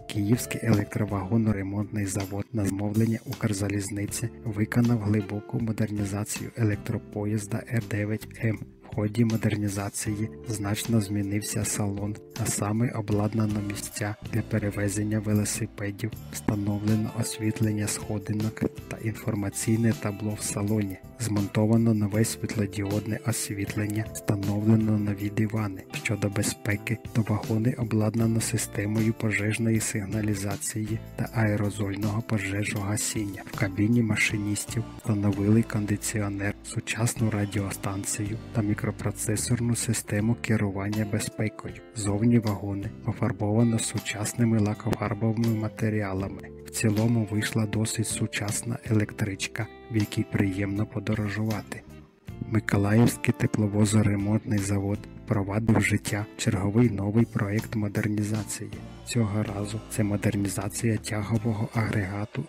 Київський електровагоноремонтний завод на замовлення Укрзалізниці виконав глибоку модернізацію електропоїзда Р9М. В ході модернізації значно змінився салон, а саме обладнано місця для перевезення велосипедів, встановлено освітлення сходинок та інформаційне табло в салоні, змонтовано нове світлодіодне освітлення, встановлено нові дивани. Щодо безпеки, то вагони обладнано системою пожежної сигналізації та аерозольного пожежогасіння. В кабіні машиністів встановили кондиціонер, сучасну радіостанцію та мікропроцесорну систему керування безпекою. Зовні вагони пофарбовано сучасними лакофарбовими матеріалами. В цілому вийшла досить сучасна електричка, в якій приємно подорожувати. Миколаївський тепловозоремонтний завод впровадив в життя черговий новий проєкт модернізації. Цього разу це модернізація тягового агрегату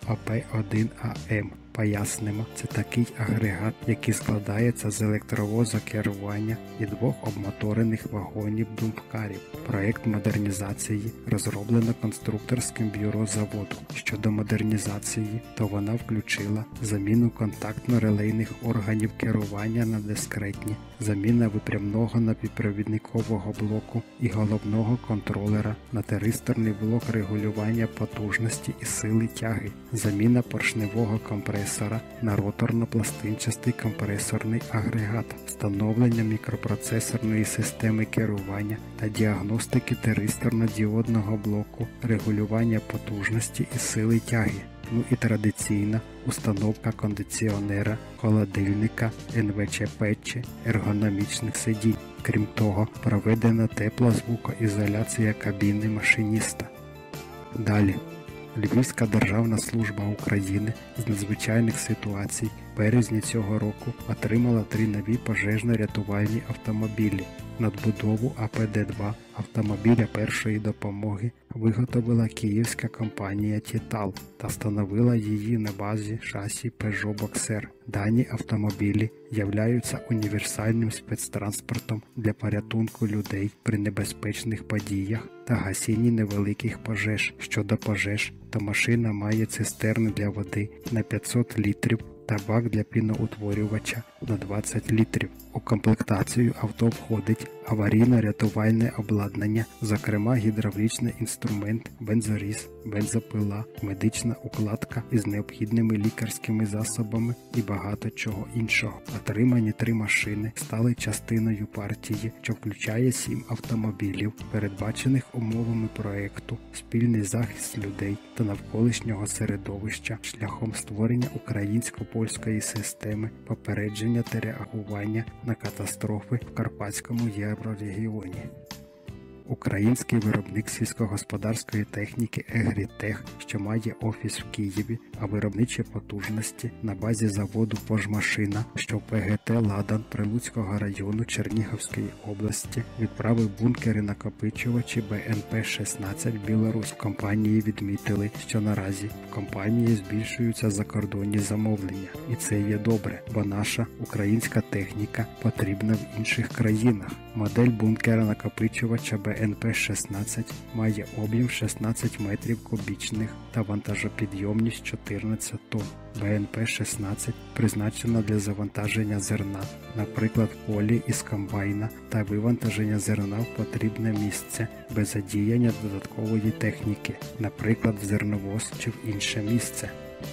АП-1АМ. Пояснимо, це такий агрегат, який складається з електровозокерування і двох обмоторених вагонів-думфкарів. Проєкт модернізації розроблено конструкторським бюро заводу. Щодо модернізації, то вона включила заміну контактно-релейних органів керування на дискретні, заміна випрямного напівпровідникового блоку і головного контролера на тиристорний блок регулювання потужності і сили тяги, заміна поршневого компресора на роторно-пластинчастий компресорний агрегат, встановлення мікропроцесорної системи керування та діагностики тиристорно-діодного блоку, регулювання потужності і сили тяги. Ну і традиційна установка кондиціонера, холодильника, НВЧ-печі, ергономічних сидінь. Крім того, проведена теплозвукоізоляція кабіни машиніста. Далі. Львівська державна служба України з надзвичайних ситуацій в березні цього року отримала 3 нові пожежно-рятувальні автомобілі. Надбудову АПД-2 автомобіля першої допомоги виготовила київська компанія «Тітал» та встановила її на базі шасі Peugeot Boxer. Дані автомобілі являються універсальним спецтранспортом для порятунку людей при небезпечних подіях та гасінні невеликих пожеж. Щодо пожеж, то машина має цистерни для води на 500 літрів та бак для піноутворювача на 20 літрів. У комплектацію авто входить аварійно-рятувальне обладнання, зокрема гідравлічний інструмент, бензоріз, бензопила, медична укладка із необхідними лікарськими засобами і багато чого іншого. Отримані 3 машини стали частиною партії, що включає 7 автомобілів, передбачених умовами проекту, спільний захист людей та навколишнього середовища шляхом створення українсько-польської системи попередження та реагування на катастрофи в Карпатському єврорегіоні. Український виробник сільськогосподарської техніки «Егрітех», що має офіс в Києві, а виробничі потужності на базі заводу «Пожмашина», що в ПГТ «Ладан» Прилуцького району Чернігівської області, відправив бункери-накопичувачі БНП-16 в Білорусь. Компанії відмітили, що наразі в компанії збільшуються закордонні замовлення. І це є добре, бо наша українська техніка потрібна в інших країнах. Модель бункера-накопичувача БНП-16 має об'єм 16 метрів кубічних та вантажопідйомність 14 тонн. БНП-16 призначена для завантаження зерна, наприклад, в полі із комбайна, та вивантаження зерна в потрібне місце без задіяння додаткової техніки, наприклад, в зерновоз чи в інше місце.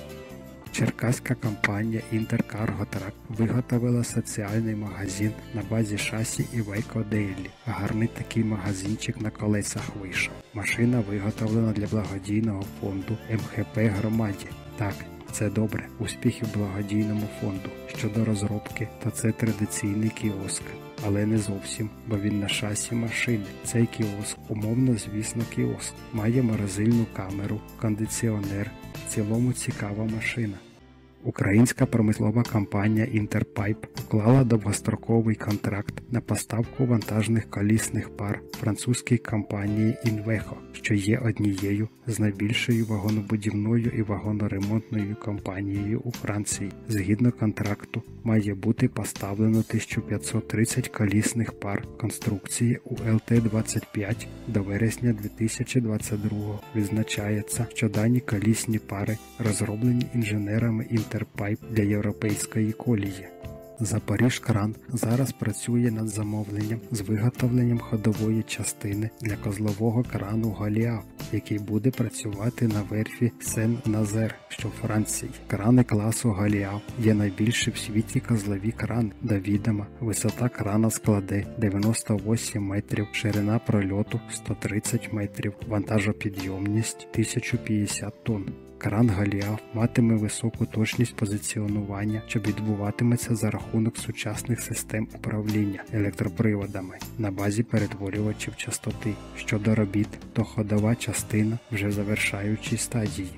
Черкаська компанія «Інтеркарготрак» виготовила соціальний магазин на базі шасі Iveco Daily. Гарний такий магазинчик на колесах вийшов. Машина виготовлена для благодійного фонду МХП «Громаді». Так, це добре. Успіхів благодійному фонду. Щодо розробки, то це традиційний кіоск. Але не зовсім, бо він на шасі машини. Цей кіоск, умовно, звісно, кіоск. Має морозильну камеру, кондиціонер. В цілому цікава машина. Українська промислова компанія «Інтерпайп» уклала довгостроковий контракт на поставку вантажних колісних пар французькій компанії «Інвехо», що є однією з найбільшою вагонобудівною і вагоноремонтною компанією у Франції. Згідно контракту, має бути поставлено 1530 колісних пар конструкції у ЛТ-25 до вересня 2022. Відзначається, що дані колісні пари розроблені інженерами «Інтерпайп» для європейської колії. Запоріжкран зараз працює над замовленням з виготовленням ходової частини для козлового крану «Голіаф», який буде працювати на верфі Сен-Назер, що в Франції. Крани класу «Голіаф» є найбільші в світі козлові крани. До відома, висота крана складе 98 метрів, ширина прольоту 130 метрів, вантажопідйомність 1050 тонн. Кран «Голіаф» матиме високу точність позиціонування, що відбуватиметься за рахунок сучасних систем управління електроприводами на базі перетворювачів частоти. Щодо робіт, то ходова частина вже в завершаючій стадії.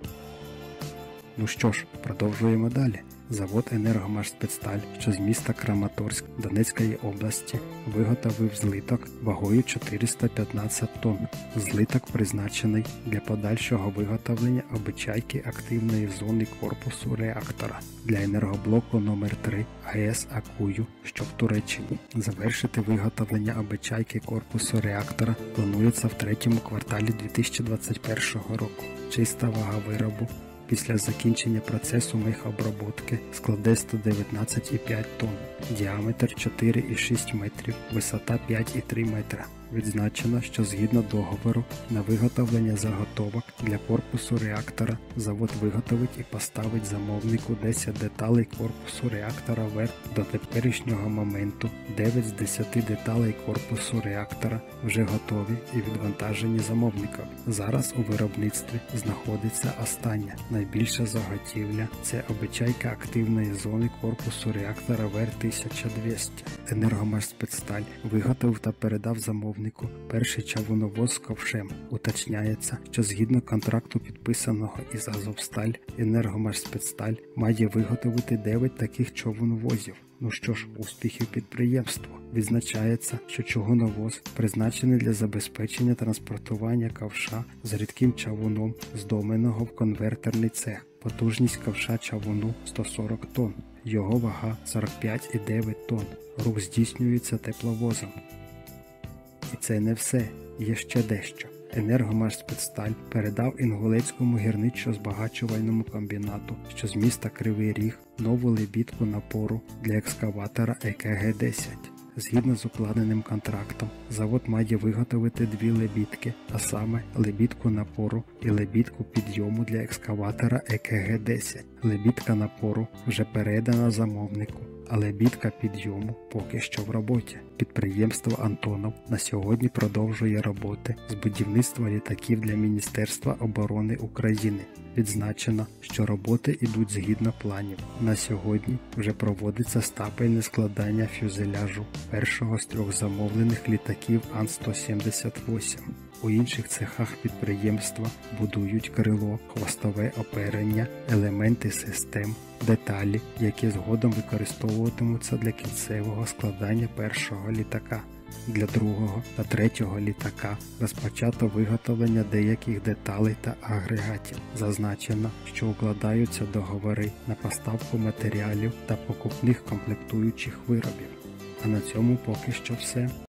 Ну що ж, продовжуємо далі. Завод «Енергомашспецсталь», що з міста Краматорськ Донецької області, виготовив злиток вагою 415 тонн. Злиток призначений для подальшого виготовлення обичайки активної зони корпусу реактора для енергоблоку номер 3 АЕС Акую, що в Туреччині. Завершити виготовлення обичайки корпусу реактора планується в третьому кварталі 2021 року. Чиста вага виробу після закінчення процесу мехобробки складе 119,5 тонн, діаметр 4,6 метрів, висота 5,3 метра. Відзначено, що згідно договору на виготовлення заготовок для корпусу реактора завод виготовить і поставить замовнику 10 деталей корпусу реактора ВЕР. До теперішнього моменту 9 з 10 деталей корпусу реактора вже готові і відвантажені замовником. Зараз у виробництві знаходиться остання, найбільша заготівля – це обичайка активної зони корпусу реактора ВЕР-1200. «Енергомашспецсталь» виготовив та передав замовнику перший чавуновоз з ковшем. Уточняється, що згідно контракту, підписаного із «Азовсталь», «Енергомашспецсталь» має виготовити 9 таких човуновозів. Ну що ж, успіхів підприємству. Відзначається, що чавуновоз призначений для забезпечення транспортування ковша з рідким чавуном з доменного в конвертерний цех. Потужність ковша чавуну 140 тонн. Його вага 45,9 тонн. Рух здійснюється тепловозом. І це не все, є ще дещо. «Енергомашспецсталь» передав Інгулецькому гірничо-збагачувальному комбінату, що з міста Кривий Ріг, нову лебідку напору для екскаватора ЕКГ-10. Згідно з укладеним контрактом, завод має виготовити 2 лебідки, а саме лебідку напору і лебідку підйому для екскаватора ЕКГ-10. Лебідка напору вже передана замовнику, а лебідка підйому поки що в роботі. Підприємство «Антонов» на сьогодні продовжує роботи з будівництва літаків для Міністерства оборони України. Відзначено, що роботи йдуть згідно планів. На сьогодні вже проводиться стапельне складання фюзеляжу першого з 3 замовлених літаків Ан-178. У інших цехах підприємства будують крило, хвостове оперення, елементи систем, деталі, які згодом використовуватимуться для кінцевого складання першого літака. Для другого та третього літака розпочато виготовлення деяких деталей та агрегатів. Зазначено, що укладаються договори на поставку матеріалів та покупних комплектуючих виробів. А на цьому поки що все.